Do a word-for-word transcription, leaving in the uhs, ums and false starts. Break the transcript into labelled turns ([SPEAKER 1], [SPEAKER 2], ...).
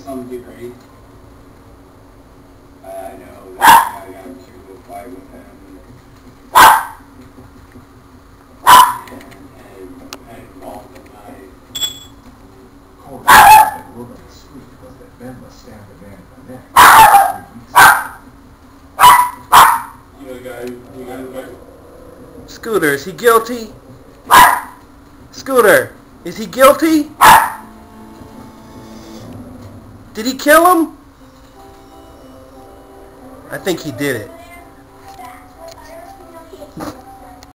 [SPEAKER 1] some degree. I know that I got to fight with him. And, and, and involved in my...
[SPEAKER 2] Corey that word on the street was that Ben must stab the man in the neck three weeks ago.
[SPEAKER 1] You know the guy, you know the guy?
[SPEAKER 3] Scooter, is he guilty? Scooter, is he guilty? Did he kill him? I think he did it.